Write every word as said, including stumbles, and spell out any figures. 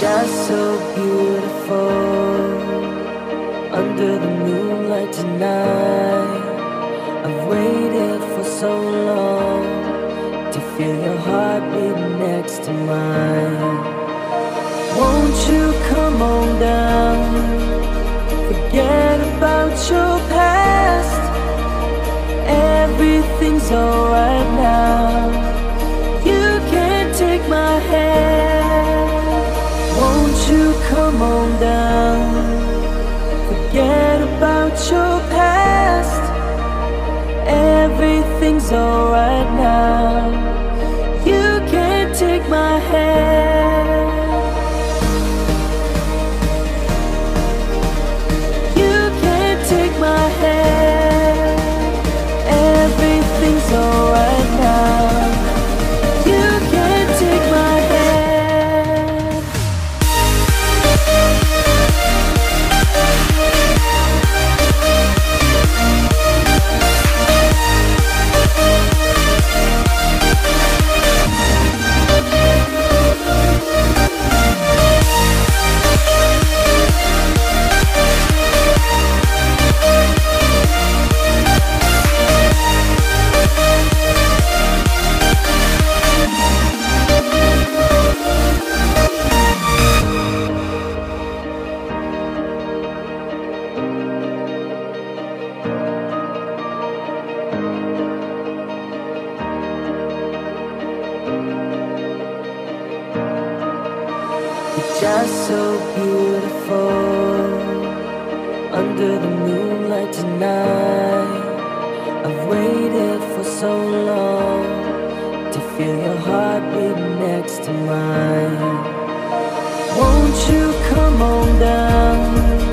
just so beautiful under the moonlight tonight. I've waited for so long to feel your heartbeat next to mine. Won't you come on down? Forget about your past. Everything's alright now. You can't take my hand. Won't you come on down? Forget about your past. Everything's alright now. You can't take my hand. You can't take my hand. Everything's alright now. You can't take my hand. Just so beautiful under the moonlight tonight. I've waited for so long to feel your heartbeat next to mine. Won't you come on down?